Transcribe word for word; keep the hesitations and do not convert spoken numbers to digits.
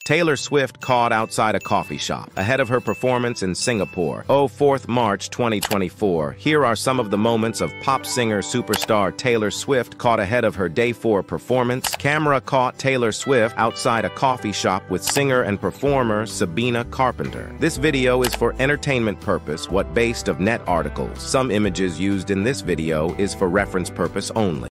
Taylor Swift caught outside a coffee shop ahead of her performance in Singapore. Oh, fourth of March twenty twenty-four. Here are some of the moments of pop singer superstar Taylor Swift caught ahead of her day four performance. Camera caught Taylor Swift outside a coffee shop with singer and performer Sabrina Carpenter. This video is for entertainment purpose, what based of net articles. Some images used in this video is for reference purpose only.